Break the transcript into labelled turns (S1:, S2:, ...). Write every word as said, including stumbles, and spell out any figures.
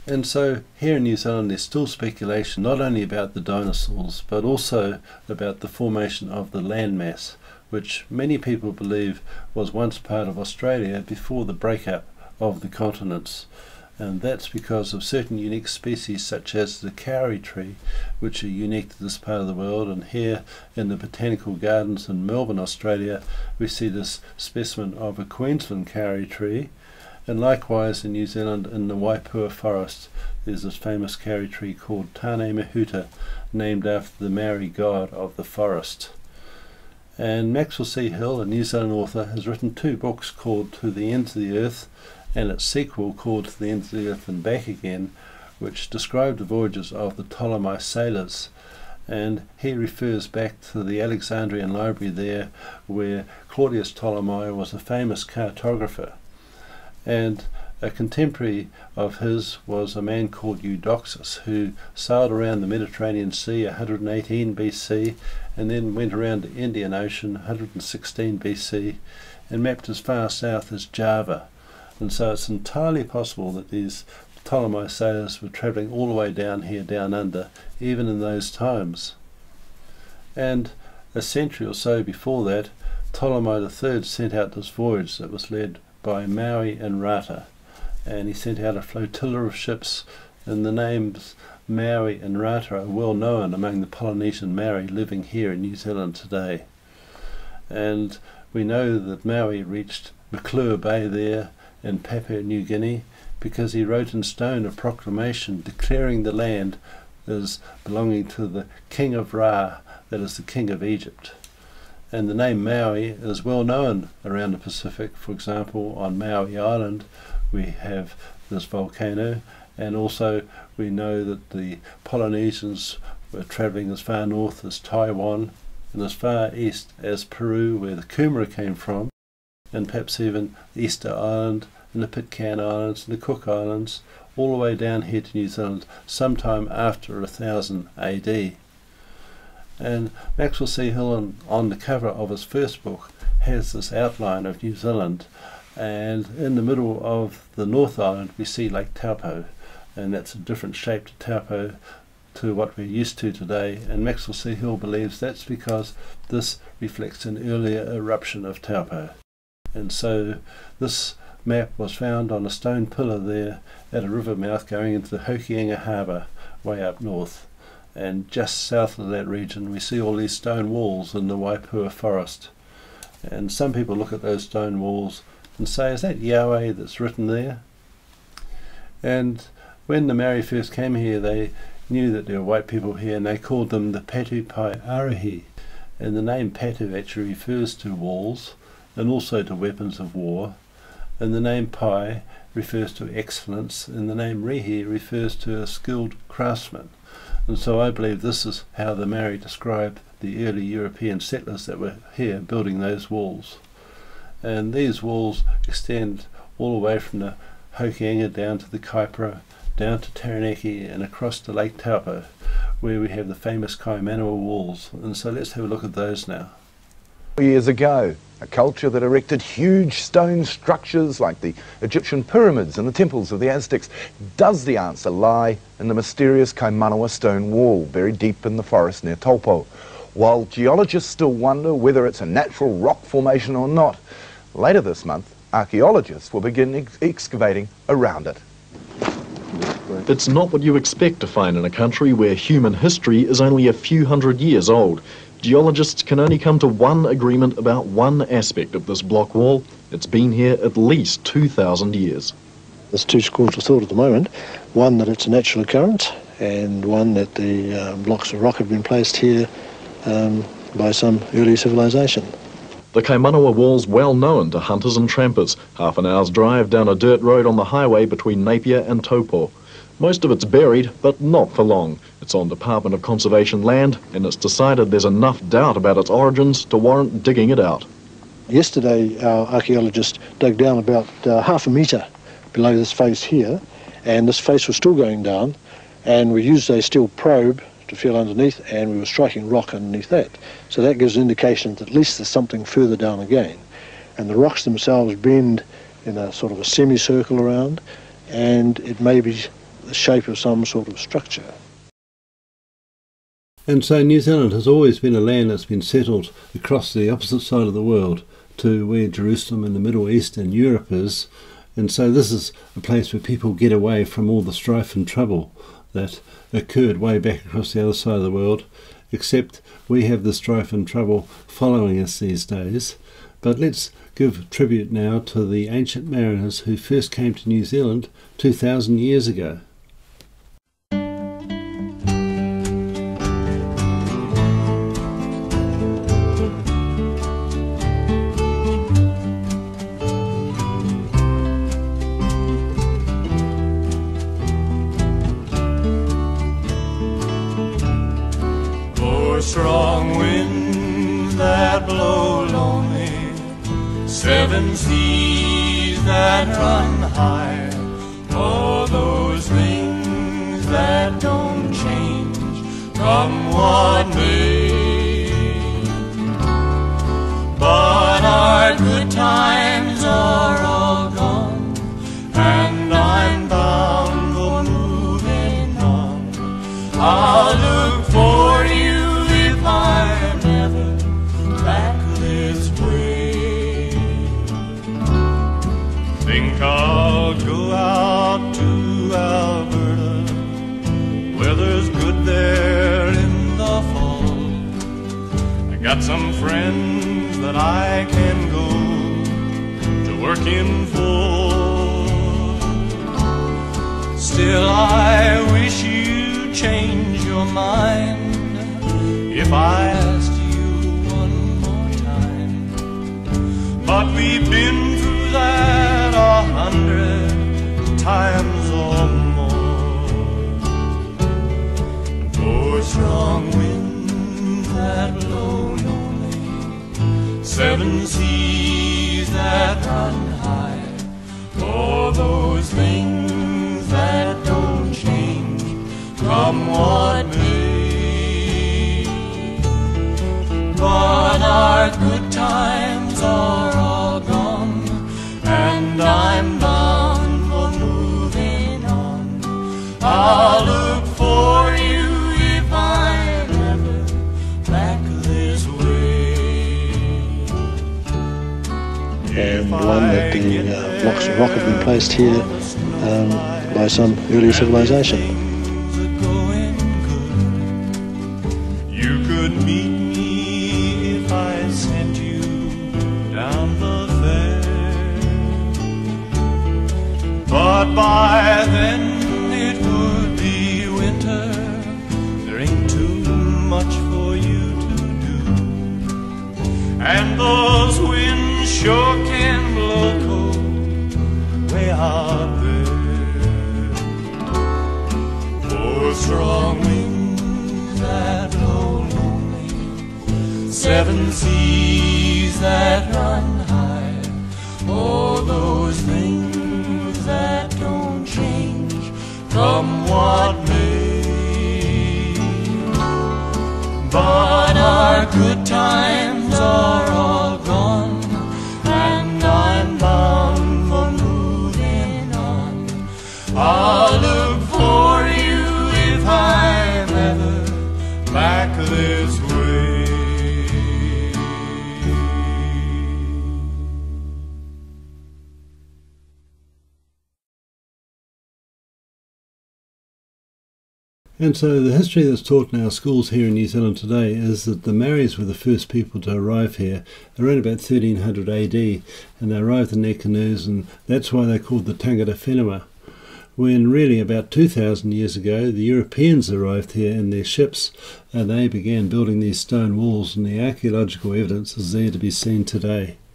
S1: And so here in New Zealand there's still speculation not only about the dinosaurs but also about the formation of the landmass, which many people believe was once part of Australia before the breakup of the continents. And that's because of certain unique species such as the kauri tree, which are unique to this part of the world. And here in the Botanical Gardens in Melbourne, Australia, we see this specimen of a Queensland kauri tree. And likewise in New Zealand, in the Waipoua forest, there's this famous kauri tree called Tane Mehuta, named after the Maori god of the forest. And Maxwell C. Hill, a New Zealand author, has written two books called To the Ends of the Earth, and its sequel called To the Ends of the Earth and Back Again, which describe the voyages of the Ptolemy sailors. And he refers back to the Alexandrian library there, where Claudius Ptolemy was a famous cartographer. And a contemporary of his was a man called Eudoxus, who sailed around the Mediterranean Sea one hundred eighteen B C and then went around the Indian Ocean one hundred sixteen B C and mapped as far south as Java. And so it's entirely possible that these Ptolemy sailors were travelling all the way down here, down under, even in those times. And a century or so before that, Ptolemy the third sent out this voyage that was led by Maui and Rata, and he sent out a flotilla of ships, and the names Maui and Rata are well known among the Polynesian Maori living here in New Zealand today. And we know that Maui reached McClure Bay there in Papua New Guinea because he wrote in stone a proclamation declaring the land as belonging to the King of Ra, that is the King of Egypt. And the name Maui is well known around the Pacific. For example, on Maui Island we have this volcano, and also we know that the Polynesians were travelling as far north as Taiwan and as far east as Peru, where the Kumara came from, and perhaps even the Easter Island and the Pitcairn Islands and the Cook Islands, all the way down here to New Zealand sometime after one thousand A D. And Maxwell C. Hill, on, on the cover of his first book, has this outline of New Zealand, and in the middle of the North Island we see Lake Taupo, and that's a different shape to Taupo to what we're used to today, and Maxwell C. Hill believes that's because this reflects an earlier eruption of Taupo. And so this map was found on a stone pillar there at a river mouth going into the Hokianga Harbour way up north. And just south of that region we see all these stone walls in the Waipoua forest. And some people look at those stone walls and say, is that Yahweh that's written there? And when the Maori first came here, they knew that there were white people here, and they called them the Patu Pai Arahi. And the name Patu actually refers to walls and also to weapons of war. And the name Pai refers to excellence, and the name Rihi refers to a skilled craftsman. And so I believe this is how the Maori described the early European settlers that were here building those walls. And these walls extend all the way from the Hokianga down to the Kaipara, down to Taranaki and across to Lake Taupo, where we have the famous Kaimanawa walls. And so let's have a look at those now.
S2: Years ago, a culture that erected huge stone structures like the Egyptian pyramids and the temples of the Aztecs. Does the answer lie in the mysterious Kaimanawa stone wall buried deep in the forest near Taupo? While geologists still wonder whether it's a natural rock formation or not, later this month archaeologists will begin ex excavating around it.
S3: It's not what you expect to find in a country where human history is only a few hundred years old. Geologists can only come to one agreement about one aspect of this block wall. It's been here at least two thousand years.
S4: There's two schools of thought at the moment. One that it's a natural occurrence, and one that the uh, blocks of rock have been placed here um, by some early civilization.
S3: The Kaimanawa wall's well known to hunters and trampers. Half an hour's drive down a dirt road on the highway between Napier and Taupo. Most of it's buried, but not for long. It's on Department of Conservation land, and it's decided there's enough doubt about its origins to warrant digging it out.
S4: Yesterday, our archaeologists dug down about uh, half a metre below this face here, and this face was still going down, and we used a steel probe to feel underneath, and we were striking rock underneath that. So that gives an indication that at least there's something further down again. And the rocks themselves bend in a sort of a semicircle around, and it may be the shape of some sort of structure.
S1: And so New Zealand has always been a land that's been settled across the opposite side of the world to where Jerusalem and the Middle East and Europe is. And so this is a place where people get away from all the strife and trouble that occurred way back across the other side of the world, except we have the strife and trouble following us these days. But let's give tribute now to the ancient mariners who first came to New Zealand two thousand years ago.
S5: Strong winds that blow lonely, seven seas that run high, all those things that don't change, come what may. But our good times are all gone, and I'm bound for moving on. I'll look for you I'm never back this way. Think I'll go out to Alberta, weather's good there in the fall. I got some friends that I can go to work in for. Still I wish you'd change your mind if I asked you one more time. But we've been through that a hundred times or more. Oh, strong winds that blow lonely, seven seas that run high, all those things that don't change, come what may. But our good times are all gone, and I'm bound for moving on. I'll look for you if I'm ever back this way.
S4: And one that the uh, blocks of rock have been placed here um, by some early civilization.
S5: You could meet me if I sent you down the fair, but by then it would be winter. There ain't too much for you to do, and those winds sure can blow cold way out there. Oh, strong winds that blow lonely, seven seas that run high, all those things that don't change, come what may. But our good times are all gone, and I'm bound for moving on. I'll look for you if I'm ever back this way.
S1: And so the history that's taught in our schools here in New Zealand today is that the Maoris were the first people to arrive here around about thirteen hundred A D, and they arrived in their canoes, and that's why they're called the tangata whenua. When really about two thousand years ago the Europeans arrived here in their ships, and they began building these stone walls, and the archaeological evidence is there to be seen today.